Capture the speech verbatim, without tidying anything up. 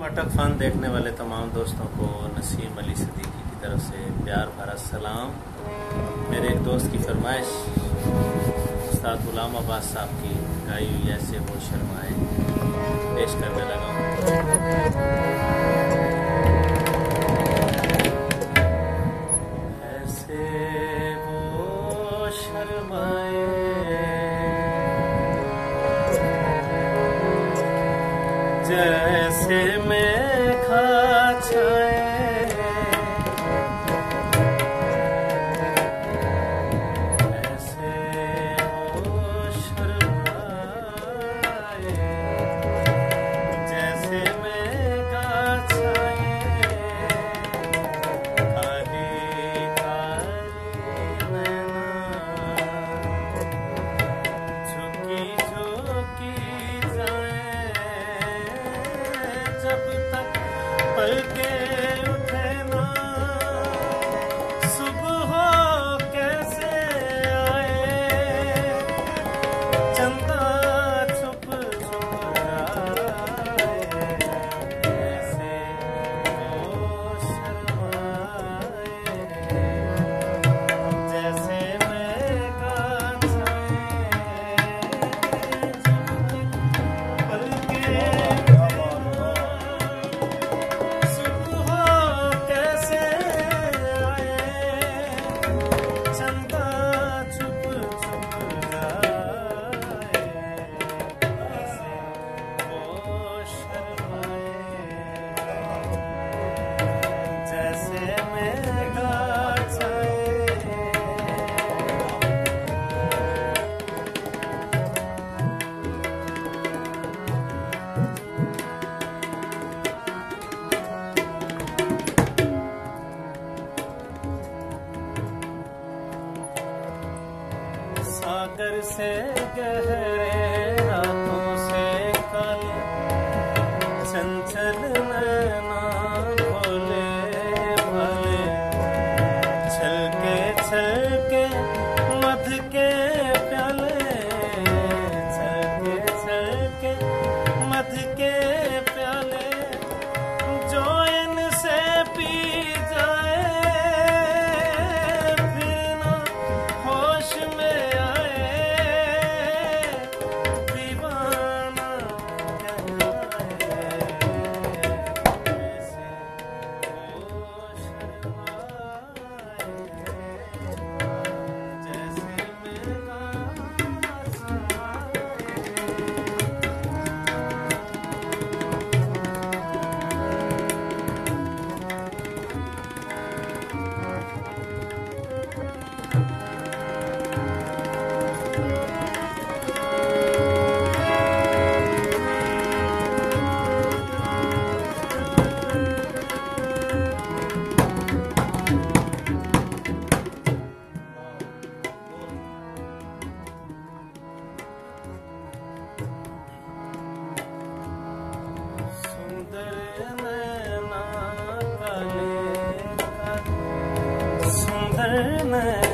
मटक फन देखने वाले तमाम दोस्तों को नसीम अली सिद्दीकी की तरफ से प्यार भरा सलाम। मेरे एक दोस्त की फरमाइश उस्ताद गुलाम अब्बास साहब की गाई हुई ऐसे वो शर्माए पेश करने लगा हूँ। ऐसे वो शर्माए जैसे मैं खा छाए, ऐसे वो शर्माए जैसे मैं खा छाए, काली काली नैना झुकी झुकी जाए, जब तक पलके उठे ना सुबह कैसे आए, चंदा छुप छुप जाए, ऐसे वो शर्माए जैसे मैं काछाए, पलके सागर से गहरे रातों से काले चंचल नैना भोले भाले, छलके छलके मध के प्याले, छलके छलके मध के प्याले, जो इनसे पी जाए फिर ना होश में सुंदर नैना